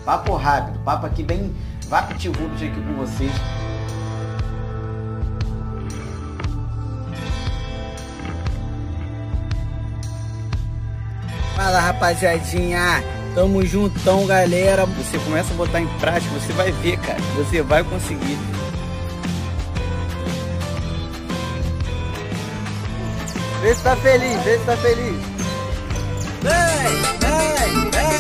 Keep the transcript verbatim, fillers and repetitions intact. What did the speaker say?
Papo rápido, papo aqui bem VaptVupt aqui com vocês. Fala, rapaziadinha, tamo juntão, galera. Você começa a botar em prática, você vai ver, cara, você vai conseguir. Vê se tá feliz, vê se tá feliz. Vem, vem, vem.